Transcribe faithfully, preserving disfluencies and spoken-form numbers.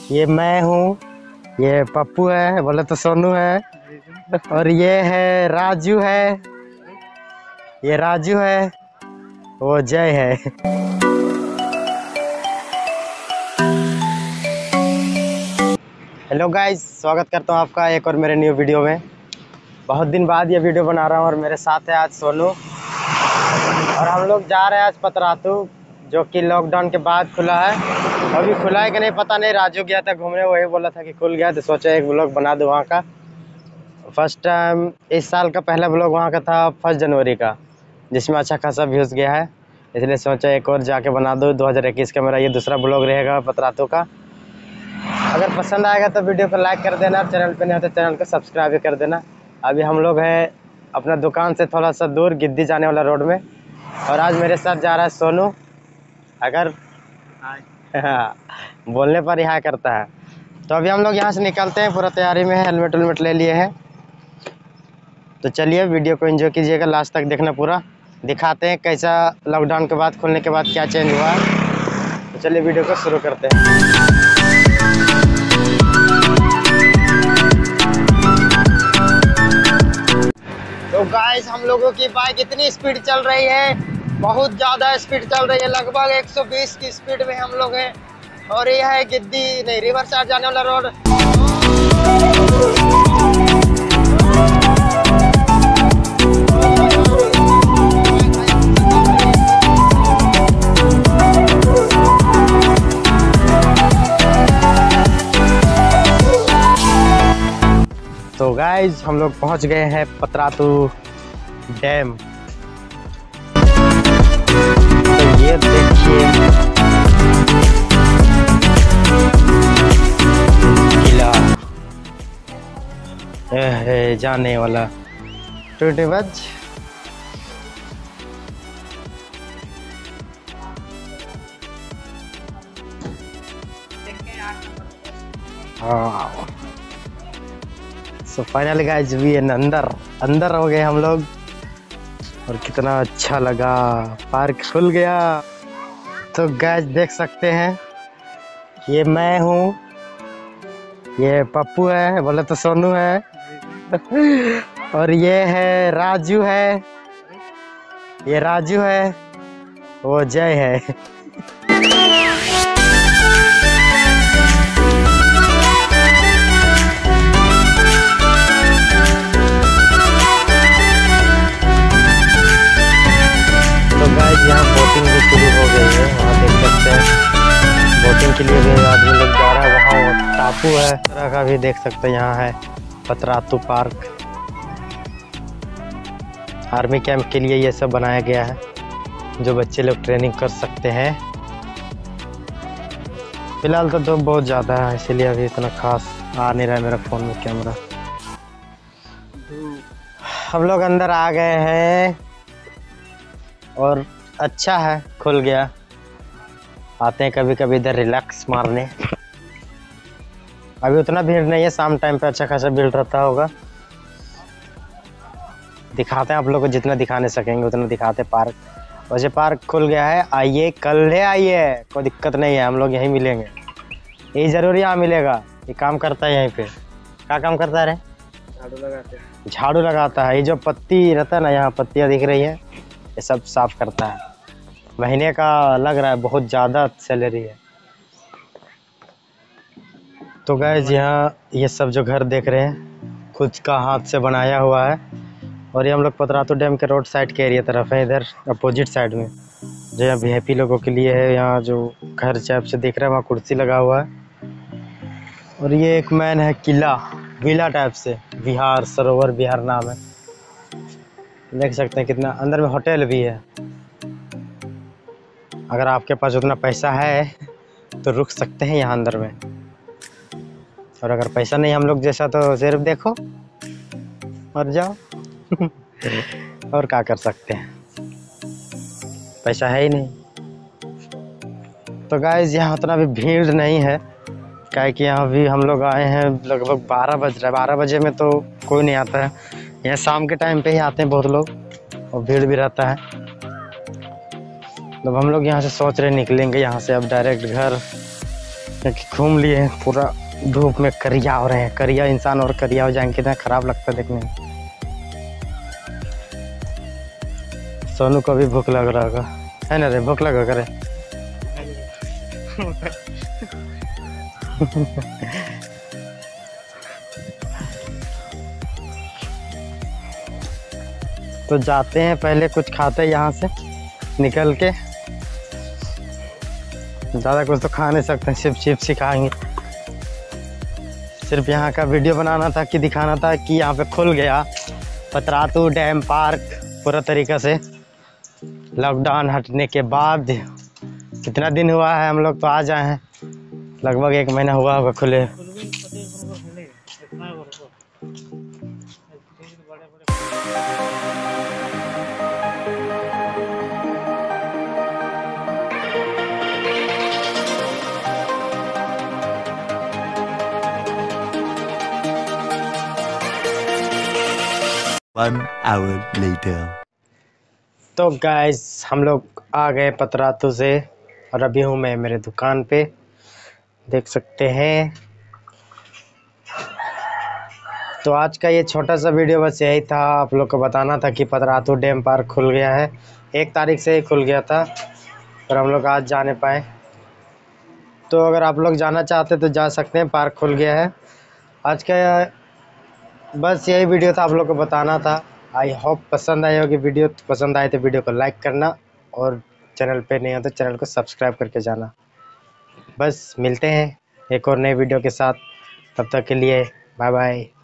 ये मैं हूँ, ये पप्पू है, बोले तो सोनू है, और ये है राजू है, ये राजू है, वो जय है। हेलो गाइस, स्वागत करता हूँ आपका एक और मेरे न्यू वीडियो में। बहुत दिन बाद ये वीडियो बना रहा हूँ और मेरे साथ है आज सोनू, और हम लोग जा रहे हैं आज पतरातू, जो कि लॉकडाउन के बाद खुला है। अभी खुला है कि नहीं पता नहीं, राजू गया था घूमने, वही बोला था कि खुल गया, तो सोचा एक व्लॉग बना दो वहाँ का। फर्स्ट टाइम इस साल का पहला व्लॉग वहाँ का था फर्स्ट जनवरी का, जिसमें अच्छा खासा व्यूज़ गया है, इसलिए सोचा एक और जाके बना दो। दो हज़ार इक्कीस का मेरा ये दूसरा व्लॉग रहेगा पतरातू का। अगर पसंद आएगा तो वीडियो को लाइक कर देना, चैनल पे नहीं हो तो चैनल को सब्सक्राइब भी कर देना। अभी हम लोग हैं अपना दुकान से थोड़ा सा दूर गिद्दी जाने वाला रोड में, और आज मेरे साथ जा रहा है सोनू। अगर बोलने पर ही हाय करता है। तो अभी हम लोग यहाँ से निकलते हैं, पूरा तैयारी में है, हेलमेट वेलमेट ले लिए हैं। तो चलिए वीडियो को एंजॉय कीजिएगा, लास्ट तक देखना पूरा। दिखाते हैं कैसा लॉकडाउन के बाद खुलने के बाद क्या चेंज हुआ है। तो चलिए वीडियो को शुरू करते हैं। तो गाइस, हम लोगों की बाइक इतनी स्पीड चल रही है, बहुत ज़्यादा स्पीड चल रही है, लगभग एक सौ बीस की स्पीड में हम लोग हैं। और ये है गिद्दी नहीं रिवर साइड जाने वाला रोड। तो गाइस, हम लोग पहुंच गए हैं पतरातू डैम। तो ये देखिए किला है जाने वाला टूटे बज। हाँ, सो फाइनली गाइस वी एन अंदर अंदर हो गए हम लोग, और कितना अच्छा लगा, पार्क खुल गया। तो गाइस देख सकते हैं, ये मैं हूँ, ये पप्पू है, बोले तो सोनू है, और ये है राजू है, ये राजू है, वो जय है। यहाँ बोटिंग भी शुरू हो गई है, वहाँ देख सकते हैं बोटिंग के लिए भी आदमी लोग जा रहा है। वहाँ वो टापू है तरह का भी देख सकते हैं। यहाँ है पतरातू पार्क, आर्मी कैंप के लिए ये सब बनाया गया है, जो बच्चे लोग ट्रेनिंग कर सकते हैं। फिलहाल तो धूप बहुत ज़्यादा है, इसीलिए अभी इतना खास आ नहीं रहा है मेरा फ़ोन में कैमरा। हम लोग अंदर आ गए हैं, और अच्छा है खुल गया। आते हैं कभी कभी इधर रिलैक्स मारने। अभी उतना भीड़ नहीं है, शाम टाइम पे अच्छा खासा भीड़ रहता होगा। दिखाते हैं आप लोग को, जितना दिखाने सकेंगे उतना दिखाते हैं पार्क। वैसे पार्क खुल गया है, आइए कल है, आइए, कोई दिक्कत नहीं है, हम लोग यहीं मिलेंगे। ये ज़रूर यहाँ मिलेगा, ये काम करता है यहीं पे। क्या काम करता है रे? झाड़ू लगाते हैं। झाड़ू लगाता है। ये जो पत्ती रहता है ना, यहाँ पत्तियाँ दिख रही है, ये सब साफ करता है। महीने का लग रहा है बहुत ज़्यादा सैलरी है। तो गाइस, यहाँ ये सब जो घर देख रहे हैं खुद का हाथ से बनाया हुआ है, और ये हम लोग पतरातू डैम के रोड साइड के एरिया तरफ है, इधर अपोजिट साइड में, जो यहाँ वी आई पी लोगों के लिए है। यहाँ जो घर टाइप से दिख रहा है, वहाँ कुर्सी लगा हुआ है। और ये एक मैन है किला, विला टाइप से, बिहार सरोवर बिहार नाम है। देख सकते हैं कितना अंदर में होटल भी है। अगर आपके पास उतना पैसा है तो रुक सकते हैं यहाँ अंदर में, और अगर पैसा नहीं हम लोग जैसा तो सिर्फ देखो और जाओ। और क्या कर सकते हैं, पैसा है ही नहीं। तो गाइस, यहाँ उतना भी भीड़ नहीं है, क्या कि यहाँ भी हम लोग आए हैं लगभग बारह बज रहा है। बारह बजे में तो कोई नहीं आता है, यहाँ शाम के टाइम पे ही आते हैं बहुत लोग, और भीड़ भी रहता है। तो हम लोग यहाँ से सोच रहे निकलेंगे यहाँ से अब डायरेक्ट घर, क्योंकि घूम लिए पूरा धूप में करिया हो रहे हैं। करिया इंसान और करिया हो जाएंगे, कितना खराब लगता है देखने में। सोनू को भी भूख लग रहा होगा, है ना रे? भूख लगा करे। तो जाते हैं, पहले कुछ खाते हैं यहाँ से निकल के। ज़्यादा कुछ तो खा नहीं सकते, सिर्फ चिप्स ही खाएंगे। सिर्फ यहाँ का वीडियो बनाना था कि दिखाना था कि यहाँ पे खुल गया पतरातू डैम पार्क पूरा तरीक़ा से। लॉकडाउन हटने के बाद कितना दिन हुआ है, हम लोग तो आ जाए हैं, लगभग एक महीना हुआ होगा खुले। One hour later. तो गाइस हम लोग आ गए पतरातू से और अभी हूँ मैं मेरे दुकान पे, देख सकते हैं। तो आज का ये छोटा सा वीडियो बस यही था, आप लोग को बताना था कि पतरातू डैम पार्क खुल गया है। एक तारीख से ही खुल गया था पर हम लोग आज जाने पाए। तो अगर आप लोग जाना चाहते तो जा सकते हैं, पार्क खुल गया है। आज का बस यही वीडियो था, आप लोग को बताना था। आई होप पसंद आई होगी वीडियो। तो पसंद आए तो वीडियो को लाइक करना और चैनल पे नहीं हो तो चैनल को सब्सक्राइब करके जाना। बस मिलते हैं एक और नए वीडियो के साथ, तब तक के लिए बाय बाय।